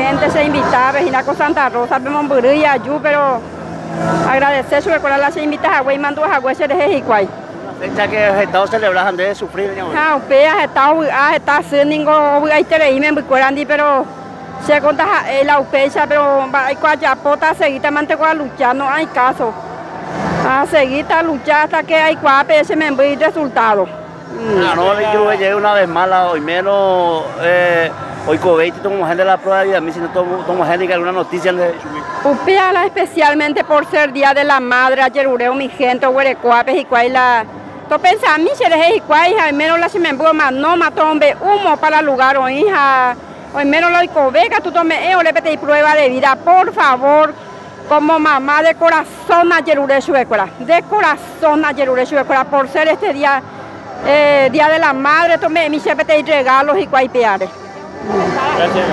gente se invita, vecina con Santa Rosa, Pemomburú y Ayú, pero agradecer su recuerdo a las invitadas a Güey Mandú a Güey Cereje y Cuay. Fecha que los estados celebran de sufrir, Upea está haciendo Güey Tereime en Bucuarandi, pero se conta la upecha, pero hay cuayapota seguita manteco a luchar, no hay caso. A seguir a luchar hasta que hay cuape ese me envíe resultado. No, le quiero llegar una vez más, hoy menos, hoy cobeite, tomo gente de la prueba y a mí si no tomo gente que alguna noticia le Upiala especialmente por ser Día de la Madre, ayer ureo mi gente, huerecuapes y cuaila. Tú pensas, a mí se les es igual, al menos la se me embuó más, no mató hombre humo para el lugar, o hija, o al menos lo cobeca, tú tomes, le pedí prueba de vida, por favor, como mamá de corazón ayer ureo su escuela, de corazón ayer ureo su escuela, por ser este día, Día de la Madre, tomé mi se pedí regalos y cuaipeares. Gracias.